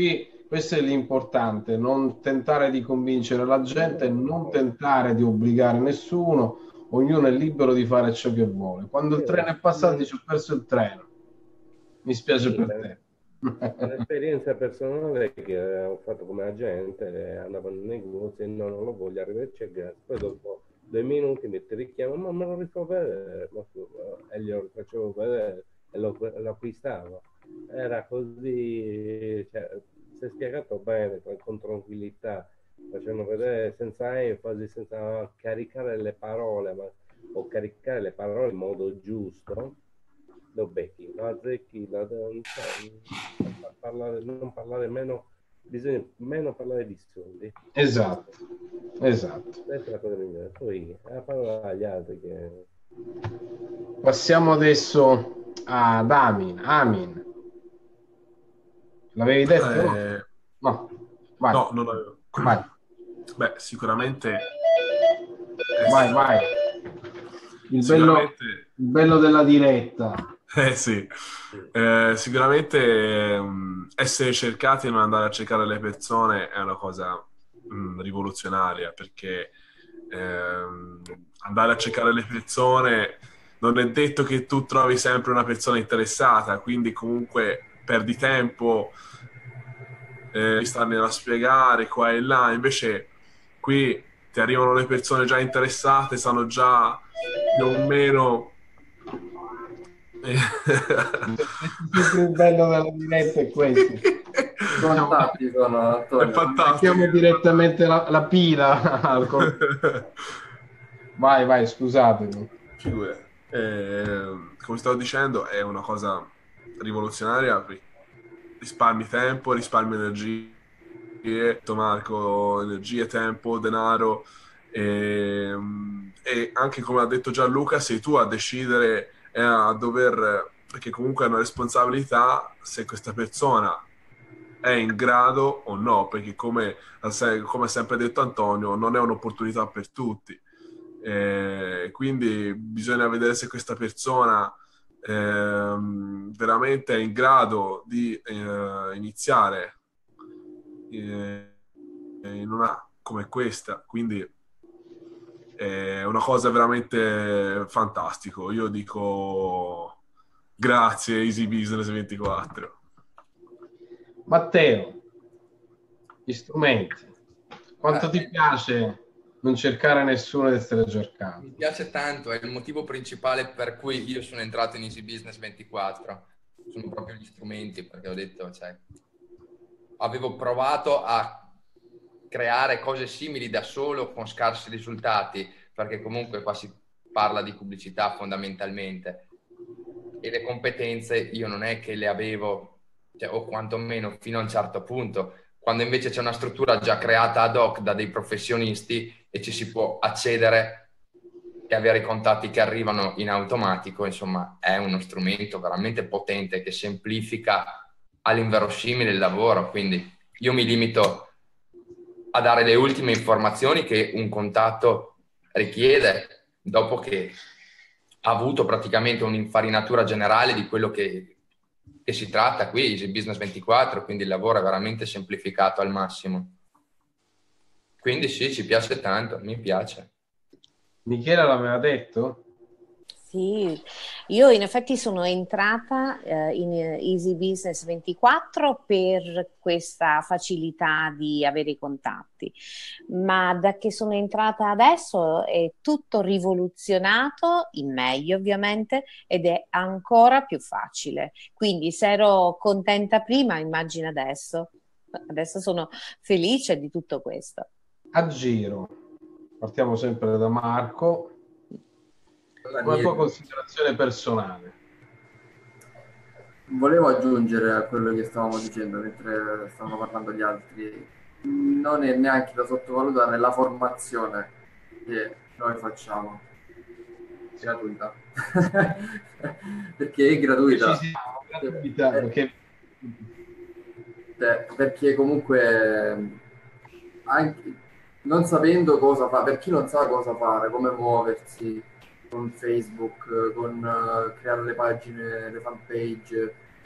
Questo è l'importante, non tentare di convincere la gente, non tentare di obbligare nessuno, ognuno è libero di fare ciò che vuole. Quando il treno è passato dice ho perso il treno, mi spiace Sì, per per- te. L'esperienza personale che ho fatto come agente, andavo nei negozi e no, non lo voglio, arrivederci e grazie. Poi dopo due minuti mi ti richiamo, ma me lo rifò vedere, ma tu- e glielo facevo vedere e lo, lo acquistavo. Era così, cioè, si è spiegato bene, con, con tranquillità, facendo vedere senza enfasi, senza caricare le parole, ma, o caricare le parole in modo giusto. Lo becchi, lo azzecchi, lo, cioè, non far parlare, non parlare meno, bisogna meno parlare di soldi. Esatto, esatto. Questa è la cosa migliore. Poi la parola agli altri che... Passiamo adesso ad Amin. Amin, l'avevi detto? No, Eh, no, vai, no, non avevo. vai, Beh, sicuramente, eh, vai, vai. Il bello, sicuramente, il bello della diretta. eh sì, Eh, sicuramente ehm, essere cercati e non andare a cercare le persone è una cosa mh, rivoluzionaria, perché ehm, andare a cercare le persone non è detto che tu trovi sempre una persona interessata, quindi comunque perdi tempo eh, starne a spiegare qua e là. Invece qui ti arrivano le persone già interessate, sanno già più o meno eh, Il bello della diretta è questo. I contatti sono, è Antonio. fantastico. Mettiamo direttamente la, la pila al col- Vai, vai, scusatemi. Figura. Eh, come stavo dicendo, è una cosa rivoluzionaria, perché risparmi tempo, risparmi energie, Marco, energie, tempo, denaro e, e anche come ha detto Gianluca, sei tu a decidere e a dover, perché comunque è una responsabilità se questa persona è in grado o no, perché come, come ha sempre detto Antonio, non è un'opportunità per tutti. Eh, quindi bisogna vedere se questa persona ehm, veramente è in grado di eh, iniziare eh, in una come questa, quindi è una cosa veramente fantastico. Io dico grazie Easy Business ventiquattro. Matteo, gli strumenti. Quanto Eh, ti piace non cercare nessuno ed essere cercato? Mi piace tanto, è il motivo principale per cui io sono entrato in Easy Business ventiquattro. Sono proprio gli strumenti, perché ho detto, cioè, avevo provato a creare cose simili da solo con scarsi risultati, perché comunque qua si parla di pubblicità fondamentalmente e le competenze io non è che le avevo, cioè, o quantomeno fino a un certo punto, quando invece c'è una struttura già creata ad hoc da dei professionisti e ci si può accedere e avere i contatti che arrivano in automatico, insomma è uno strumento veramente potente che semplifica all'inverosimile il lavoro, quindi io mi limito a dare le ultime informazioni che un contatto richiede dopo che ha avuto praticamente un'infarinatura generale di quello che, che si tratta qui, Easy Business ventiquattro, quindi il lavoro è veramente semplificato al massimo. Quindi sì, ci piace tanto, mi piace. Michela l'aveva detto? Sì, io in effetti sono entrata eh, in Easy Business ventiquattro per questa facilità di avere i contatti, ma da che sono entrata adesso è tutto rivoluzionato, in meglio ovviamente, ed è ancora più facile. Quindi se ero contenta prima, immagina adesso. Adesso sono felice di tutto questo. A giro, partiamo sempre da Marco. Una tua considerazione personale. Volevo aggiungere a quello che stavamo dicendo mentre stavano parlando gli altri, non è neanche da sottovalutare la formazione che noi facciamo, gratuita, perché è gratuita, Ci siamo, gratuita, perché... Eh, perché comunque anche non sapendo cosa fare, per chi non sa cosa fare, come muoversi con Facebook, con uh, creare le pagine, le fanpage, gli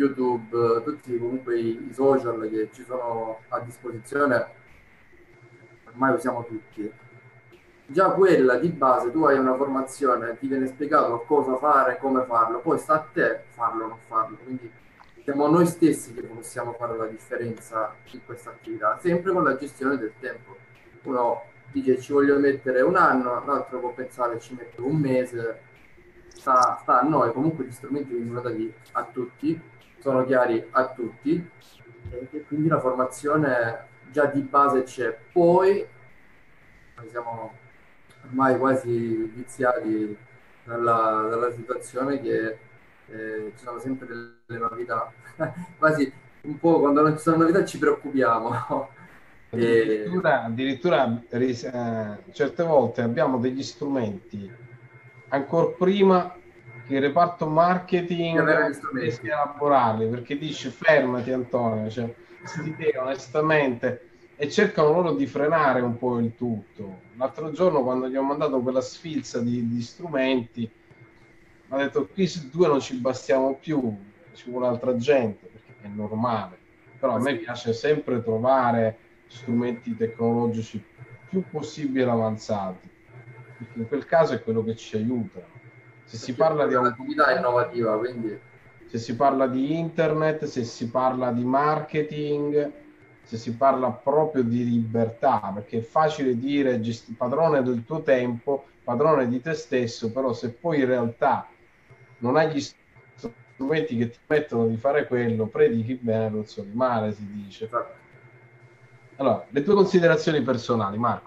YouTube, tutti comunque i, i social che ci sono a disposizione, ormai usiamo tutti. Già quella di base, tu hai una formazione, ti viene spiegato cosa fare, come farlo, poi sta a te farlo o non farlo, quindi siamo noi stessi che possiamo fare la differenza in questa attività, sempre con la gestione del tempo. Uno dice ci voglio mettere un anno, l'altro può pensare ci metto un mese, sta, sta a noi. Comunque gli strumenti vengono dati a tutti, sono chiari a tutti, e, e quindi la formazione già di base c'è. Poi noi siamo ormai quasi viziati dalla, dalla situazione che eh, ci sono sempre delle novità, quasi un po' quando non ci sono novità ci preoccupiamo. Addirittura, addirittura eh, certe volte abbiamo degli strumenti ancora prima che il reparto marketing riesca a elaborarli, perché dice fermati Antonio, cioè, questi te onestamente, e cercano loro di frenare un po' il tutto. L'altro giorno quando gli ho mandato quella sfilza di, di strumenti mi ha detto qui su due non ci bastiamo più, ci vuole altra gente, perché è normale, però a me piace sempre trovare strumenti tecnologici più possibile avanzati, perché in quel caso è quello che ci aiuta. Se si parla di attività innovativa, quindi se si parla di internet, se si parla di marketing, se si parla proprio di libertà, perché è facile dire gesti- padrone del tuo tempo, padrone di te stesso, però se poi in realtà non hai gli strumenti che ti permettono di fare quello, predichi bene, non so di male, si dice. Allora, le tue considerazioni personali, Marco.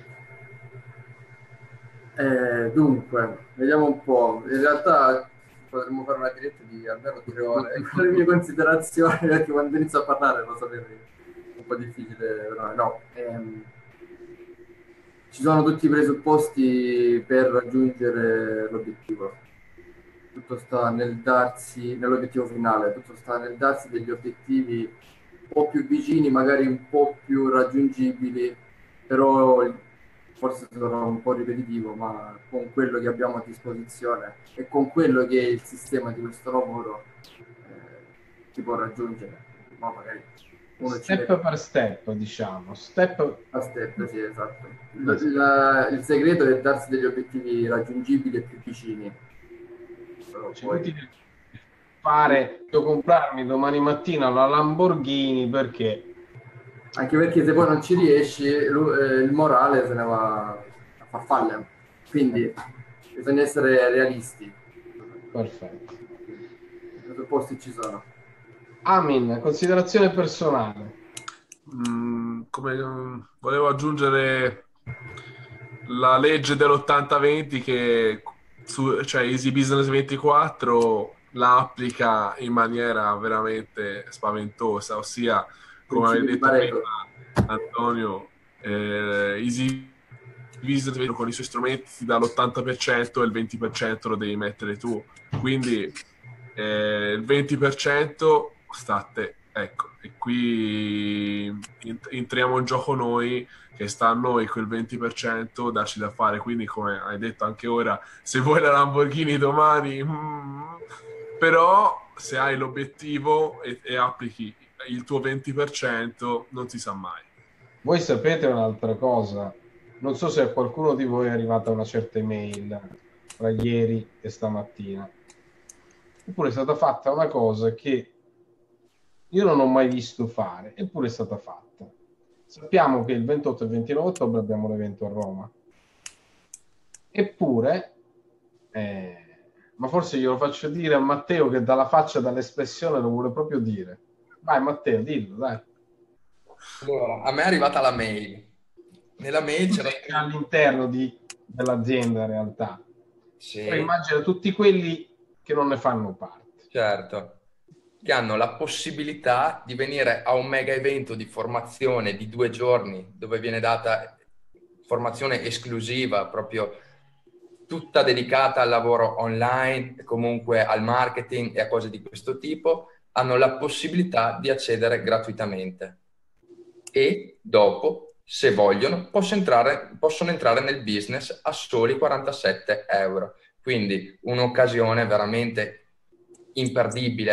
Eh, dunque, vediamo un po'. In realtà potremmo fare una diretta di almeno tre ore con le mie considerazioni, perché quando inizio a parlare lo sapevo, è un po' difficile, però no. Ehm, ci sono tutti i presupposti per raggiungere l'obiettivo. Tutto sta nel darsi, nell'obiettivo finale, tutto sta nel darsi degli obiettivi un po' più vicini, magari un po' più raggiungibili, però forse sarò un po' ripetitivo, ma con quello che abbiamo a disposizione e con quello che è il sistema di questo lavoro eh, si può raggiungere. Ma magari uno step per step, diciamo, step a step, sì, esatto. Il, la, il segreto è darsi degli obiettivi raggiungibili e più vicini. C'è poi fare, devo comprarmi domani mattina la Lamborghini perché anche perché se poi non ci riesci lui, eh, il morale se ne va a farfalle, quindi bisogna essere realisti. Perfetto. I presupposti ci sono. Amin, considerazione personale. Mm, come um, volevo aggiungere la legge dell'ottanta venti che su, cioè Easy Business ventiquattro la applica in maniera veramente spaventosa, ossia come avevi detto prima Antonio, eh, Easy Business con i suoi strumenti ti dà l'ottanta per cento e il venti per cento lo devi mettere tu, quindi eh, il venti per cento sta a te, ecco, e qui entriamo in gioco noi, che sta a noi quel venti per cento darci da fare, quindi come hai detto anche ora, se vuoi la Lamborghini domani, mm, però se hai l'obiettivo e, e applichi il tuo venti per cento non si sa mai. Voi sapete un'altra cosa, non so se a qualcuno di voi è arrivata una certa email tra ieri e stamattina, eppure è stata fatta una cosa che io non ho mai visto fare, eppure è stata fatta. Sappiamo che il ventotto e il ventinove ottobre abbiamo l'evento a Roma, eppure eh, ma forse glielo faccio dire a Matteo, che dalla faccia, dall'espressione lo vuole proprio dire. Vai Matteo, dillo, dai. Allora, a me è arrivata la mail. Nella mail c'era all'interno di, dell'azienda in realtà. Sì. Però immagina tutti quelli che non ne fanno parte. Certo, che hanno la possibilità di venire a un mega evento di formazione di due giorni dove viene data formazione esclusiva, proprio tutta dedicata al lavoro online, comunque al marketing e a cose di questo tipo, hanno la possibilità di accedere gratuitamente. E dopo, se vogliono, possono entrare, possono entrare nel business a soli quarantasette euro. Quindi un'occasione veramente imperdibile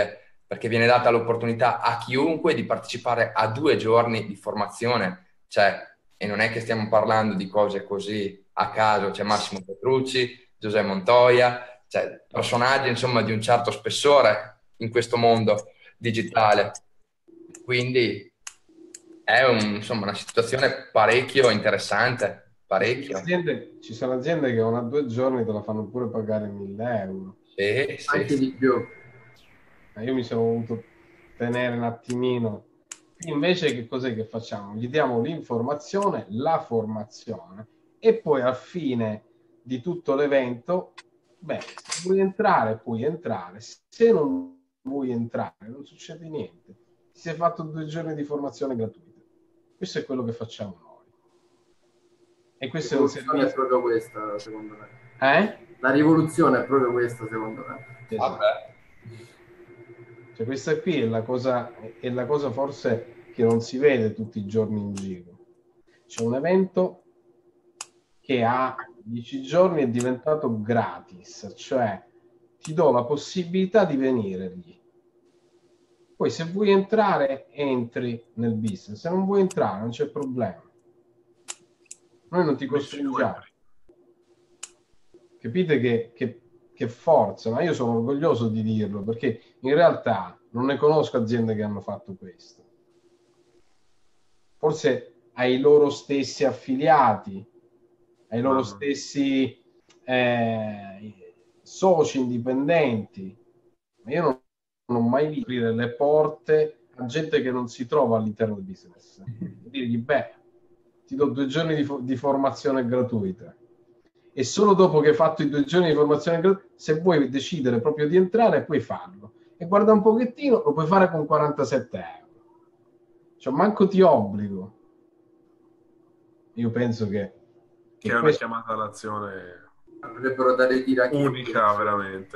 perché viene data l'opportunità a chiunque di partecipare a due giorni di formazione, cioè, e non è che stiamo parlando di cose così a caso, c'è Massimo Petrucci, Giuseppe Montoya, cioè personaggi insomma di un certo spessore in questo mondo digitale, quindi è un, insomma, una situazione parecchio interessante, parecchio. Aziende, ci sono aziende che una due giorni te la fanno pure pagare mille euro. Sì, sì, Anche sì. di più. Io mi sono voluto tenere un attimino. Invece che cos'è che facciamo? Gli diamo l'informazione, la formazione e poi al fine di tutto l'evento, beh, se vuoi entrare puoi entrare, se non vuoi entrare non succede niente. Ti sei fatto due giorni di formazione gratuita. Questo è quello che facciamo noi. E questo La è un rivoluzione è servizio. proprio questa, secondo me. Eh? La rivoluzione è proprio questa, secondo me. Esatto. Vabbè. Cioè, questa qui è la cosa, è la cosa forse che non si vede tutti i giorni in giro. C'è un evento che a dieci giorni è diventato gratis, cioè ti do la possibilità di venire lì. Poi se vuoi entrare, entri nel business. Se non vuoi entrare, non c'è problema. Noi non ti costringiamo. Capite che, che, che forza, ma io sono orgoglioso di dirlo, perché in realtà non ne conosco aziende che hanno fatto questo. Forse ai loro stessi affiliati, ai loro stessi eh, soci indipendenti, ma io non, non ho mai visto aprire le porte a gente che non si trova all'interno del business. Dirgli, beh, ti do due giorni di, di formazione gratuita. E solo dopo che hai fatto i due giorni di formazione gratuita, se vuoi decidere proprio di entrare, puoi farlo. E guarda un pochettino, lo puoi fare con quarantasette euro. Cioè, manco ti obbligo. Io penso che... Che, che è questo... una chiamata all'azione avrebbero da ridire anche unica, veramente.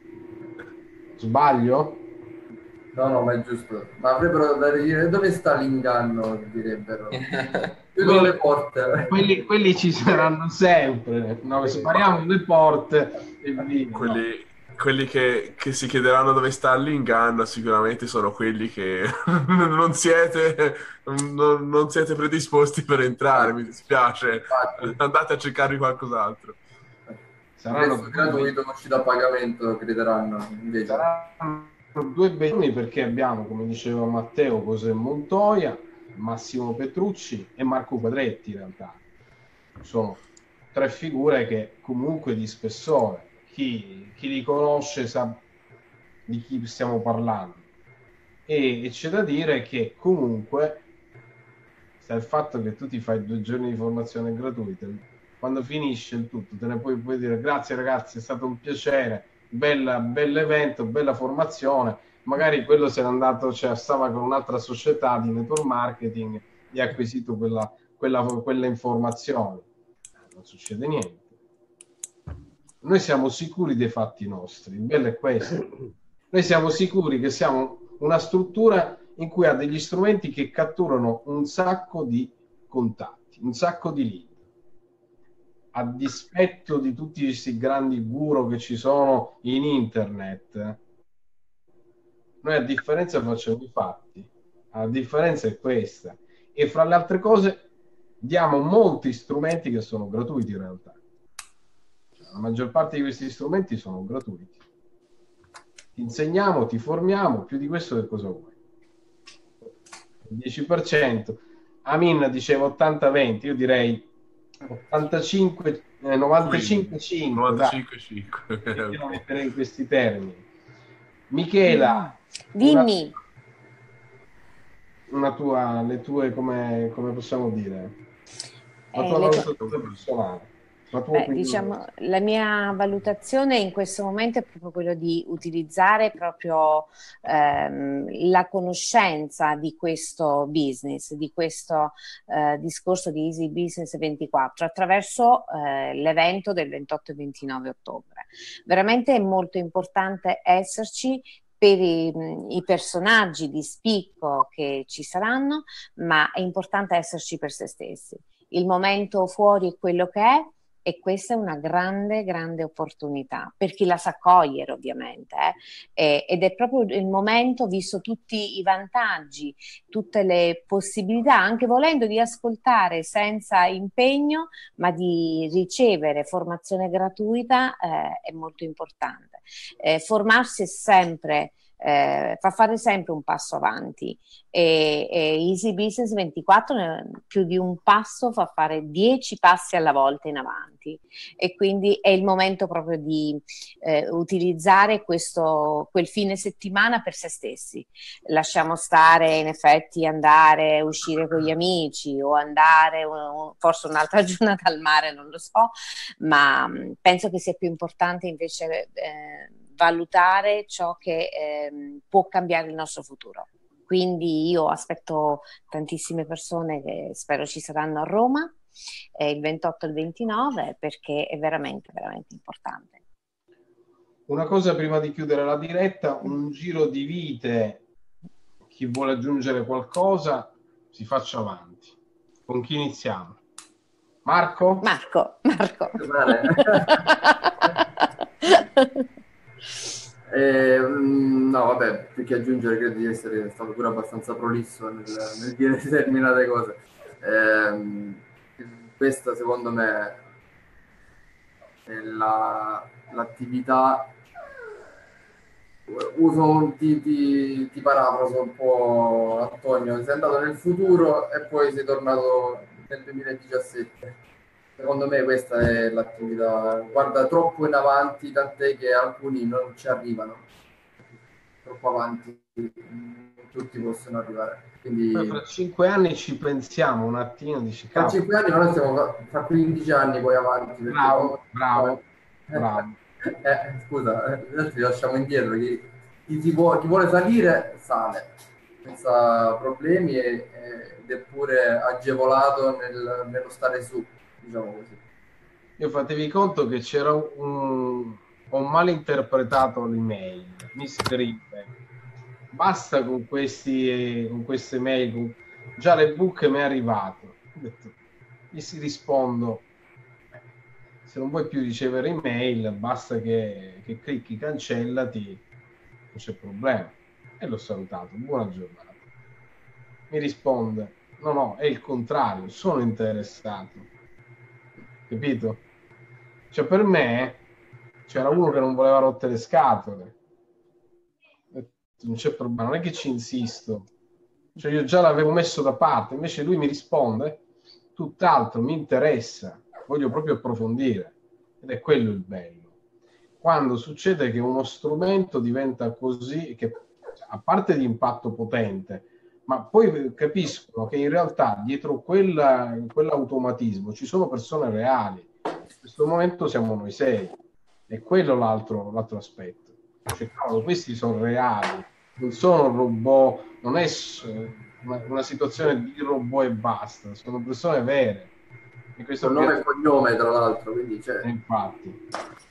Sbaglio? No, no, ma è giusto. Ma avrebbero da dire dove sta l'inganno, direbbero. Chiudono le porte. Quelli, quelli ci saranno sempre. No, spariamo le porte e via. Quelli, quelli che, che si chiederanno dove sta l'inganno sicuramente sono quelli che non siete, non, non siete predisposti per entrare, mi dispiace. Andate a cercarvi qualcos'altro. Saranno gratuito, uscito a pagamento, crederanno. Invece. Saranno due beni perché abbiamo, come diceva Matteo, José Montoya, Massimo Petrucci e Marco Quadretti. In realtà sono tre figure che comunque di spessore, chi, chi li conosce sa di chi stiamo parlando, e, e c'è da dire che comunque sta il fatto che tu ti fai due giorni di formazione gratuita, quando finisce il tutto te ne puoi, puoi dire grazie ragazzi, è stato un piacere, bella, bell'evento, bella formazione. Magari quello se n'è andato, cioè stava con un'altra società di network marketing e ha acquisito quella, quella, quella informazione. Non succede niente. Noi siamo sicuri dei fatti nostri, il bello è questo. Noi siamo sicuri che siamo una struttura in cui ha degli strumenti che catturano un sacco di contatti, un sacco di lead. A dispetto di tutti questi grandi guru che ci sono in internet, noi a differenza facciamo i fatti. La differenza è questa. E fra le altre cose diamo molti strumenti che sono gratuiti in realtà. La maggior parte di questi strumenti sono gratuiti. Ti insegniamo, ti formiamo, più di questo che cosa vuoi? Il dieci per cento. Amin diceva ottanta venti, io direi ottantacinque, eh, novantacinque cinque. novantacinque cinque. Devo mettere in questi termini. Michela, dimmi. Una, una tua, le tue, come, come possiamo dire? La tua eh, valutazione personale. La, tua Beh, diciamo, la mia valutazione in questo momento è proprio quello di utilizzare proprio ehm, la conoscenza di questo business, di questo eh, discorso di Easy Business ventiquattro attraverso eh, l'evento del ventotto e ventinove ottobre. Veramente è molto importante esserci per i, i personaggi di spicco che ci saranno, ma è importante esserci per se stessi. Il momento fuori è quello che è. E questa è una grande, grande opportunità per chi la sa cogliere, ovviamente, eh. E, ed è proprio il momento, visto tutti i vantaggi, tutte le possibilità, anche volendo, di ascoltare senza impegno, ma di ricevere formazione gratuita, eh, è molto importante. Eh, formarsi è sempre, eh, fa fare sempre un passo avanti, e, e Easy Business ventiquattro eh, più di un passo fa fare dieci passi alla volta in avanti, e quindi è il momento proprio di eh, utilizzare questo, quel fine settimana per se stessi. Lasciamo stare, in effetti, andare, uscire con gli amici o andare un, forse un'altra giornata al mare, non lo so, ma mh, penso che sia più importante invece eh, valutare ciò che eh, può cambiare il nostro futuro. Quindi io aspetto tantissime persone che spero ci saranno a Roma eh, il ventotto e il ventinove, perché è veramente, veramente importante. Una cosa prima di chiudere la diretta, un giro di vite. Chi vuole aggiungere qualcosa si faccia avanti. Con chi iniziamo? Marco? Marco, Marco. Eh, no, vabbè, più che aggiungere, credo di essere stato pure abbastanza prolisso nel, nel dire determinate cose. Eh, questa, secondo me, è la, l'attività. Uso un, ti, ti, ti parafraso un po', Antonio. Sei andato nel futuro e poi sei tornato nel duemiladiciassette. Secondo me questa è l'attività, guarda troppo in avanti, tant'è che alcuni non ci arrivano, troppo avanti, tutti possono arrivare. Quindi Poi fra cinque anni ci pensiamo un attimo, dici, tra cavolo. cinque anni, ma noi stiamo fra quindici anni poi avanti. Bravo, Perché bravo, bravo. Eh, scusa, adesso ti lasciamo indietro. Chi, chi, ti vuole, chi vuole salire, sale senza problemi e, ed è pure agevolato nel, nello stare su, diciamo così. Io fatevi conto che c'era un... ho malinterpretato l'email, mi scrive, basta con questi, con queste mail, con... già l'ebook mi è arrivato. Ho detto, gli si rispondo, se non vuoi più ricevere email, basta che, che clicchi cancellati, non c'è problema. E l'ho salutato, buona giornata. Mi risponde, no, no, è il contrario, sono interessato. Capito? Cioè, per me c'era uno che non voleva rotte le scatole. Non c'è problema, non è che ci insisto. Cioè, io già l'avevo messo da parte, invece lui mi risponde, tutt'altro, mi interessa, voglio proprio approfondire. Ed è quello il bello. Quando succede che uno strumento diventa così, che a parte di impatto potente, ma poi capiscono che in realtà dietro quella, quell'automatismo ci sono persone reali. In questo momento siamo noi sei. E quello l'altro, l'altro aspetto. Cioè, cavolo, questi sono reali, non sono robot, non è una, una situazione di robot e basta, sono persone vere. E questo Con nome e cognome, tra l'altro, quindi c'è. Infatti.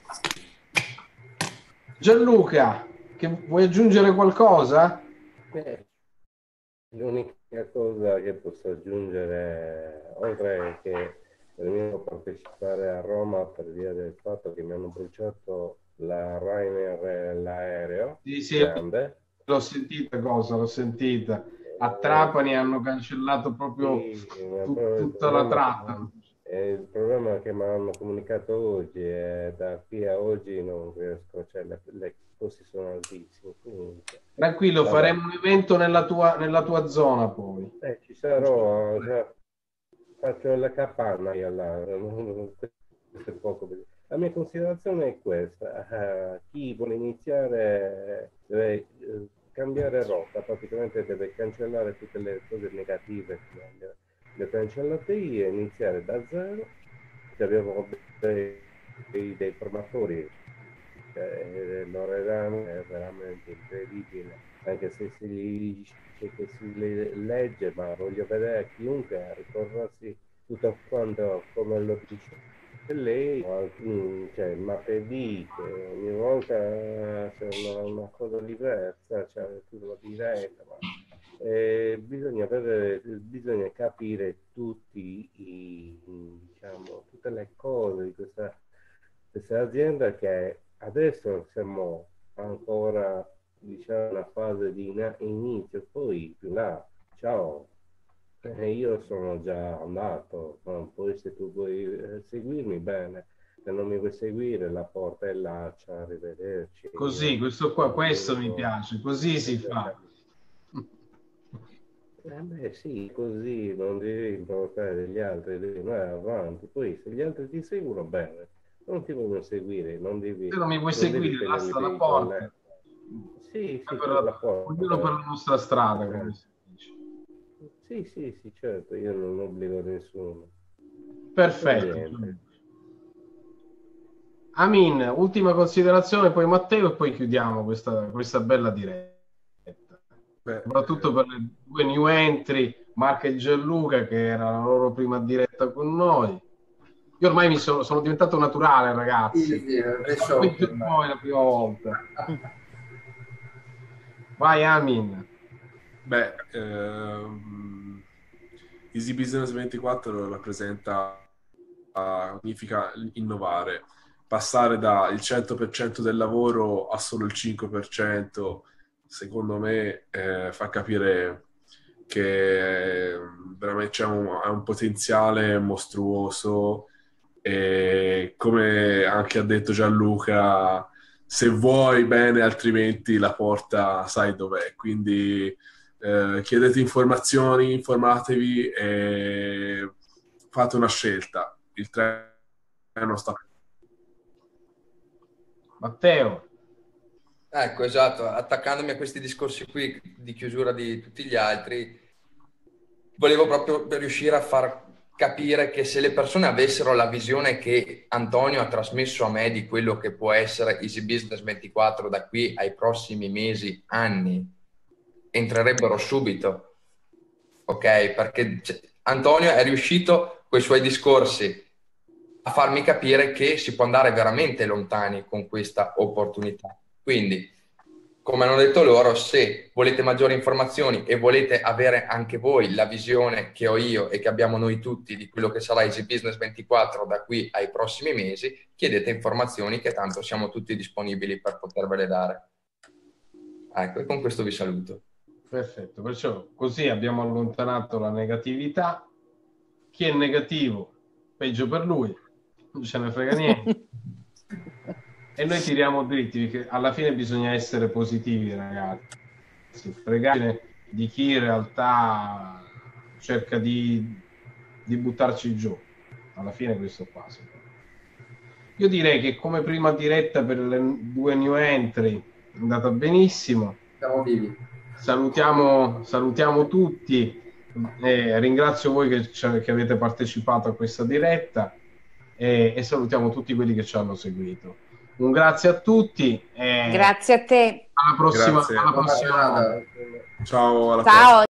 Gianluca, che vuoi aggiungere qualcosa? Eh, l'unica cosa che posso aggiungere, oltre che per me partecipare a Roma per via del fatto che mi hanno bruciato la Ryanair e l'aereo, Sì, sì, grande. l'ho sentita cosa, l'ho sentita. A Trapani hanno cancellato proprio Sì, tut- tutta la tratta. E il problema è che mi hanno comunicato oggi e da qui a oggi non riesco, cioè le, le costi sono altissimi. Quindi, Tranquillo, vabbè. faremo un evento nella tua, nella tua zona poi. Eh, ci sarò, cioè, faccio la capanna io là, questo è poco. La mia considerazione è questa, uh, chi vuole iniziare deve eh, cambiare rotta, praticamente deve cancellare tutte le cose negative, le, le cancellate io e iniziare da zero. Se abbiamo dei, dei, dei formatori, eh, Loredana è veramente incredibile, anche se si, che si legge, ma voglio vedere chiunque ricordarsi tutto quanto come lo dice lei, cioè il martedì, che ogni volta c'è una, una cosa diversa, c'è tutto diretta, ma eh, bisogna, avere, bisogna capire tutti i, diciamo, tutte le cose di questa, questa azienda, che adesso siamo ancora, diciamo, una fase di inizio, poi più là, ciao. Eh, io sono già andato, no? Poi se tu vuoi eh, seguirmi bene, se non mi vuoi seguire, la porta è là, ciao, arrivederci. Così, questo qua, questo mi piace, così si fa. Eh beh, sì, così non devi importare gli altri, devi andare avanti. Poi se gli altri ti seguono, bene, non ti vogliono seguire, non devi... Se non mi vuoi non devi seguire, lascia la tenerli porta. con le- Sì, sì, Per per la la, porta. ognuno per la nostra strada, come si dice. Sì, sì, sì, certo, io non obbligo nessuno. Perfetto. Niente. Amin, ultima considerazione, poi Matteo, e poi chiudiamo questa, questa bella diretta. Beh, Soprattutto per le due new entry, Marco e Gianluca, che era la loro prima diretta con noi. Io ormai mi sono, sono diventato naturale, ragazzi. Sì, sì, è Poi per voi la prima volta. Vai, Amin. Beh, ehm, Easy Business ventiquattro rappresenta, uh, significa innovare, passare dal cento per cento del lavoro a solo il cinque per cento, secondo me eh, fa capire che eh, veramente c'è un, ha un potenziale mostruoso, e come anche ha detto Gianluca, se vuoi bene, altrimenti la porta sai dov'è, quindi eh, chiedete informazioni, informatevi e fate una scelta. Il treno sta... Matteo. Ecco, esatto, attaccandomi a questi discorsi qui di chiusura di tutti gli altri, volevo proprio riuscire a far capire che se le persone avessero la visione che Antonio ha trasmesso a me di quello che può essere Easy Business ventiquattro da qui ai prossimi mesi, anni, entrerebbero subito, ok? Perché cioè, Antonio è riuscito con i suoi discorsi a farmi capire che si può andare veramente lontani con questa opportunità. Quindi, come hanno detto loro, se volete maggiori informazioni e volete avere anche voi la visione che ho io e che abbiamo noi tutti di quello che sarà Easy Business ventiquattro da qui ai prossimi mesi, chiedete informazioni, che tanto siamo tutti disponibili per potervele dare. Ecco, e con questo vi saluto. Perfetto, perciò così abbiamo allontanato la negatività. Chi è negativo, peggio per lui, non ce ne frega niente. E noi tiriamo dritti, perché alla fine bisogna essere positivi, ragazzi. Fregare di chi in realtà cerca di, di buttarci giù. Alla fine questo qua. Io direi che come prima diretta per le due new entry è andata benissimo. Siamo vivi. Salutiamo, salutiamo tutti. Eh, ringrazio voi che, che avete partecipato a questa diretta e, e salutiamo tutti quelli che ci hanno seguito. Un grazie a tutti. Eh, Grazie a te. Alla prossima. Grazie. Alla prossima. Ciao, alla Ciao. prossima.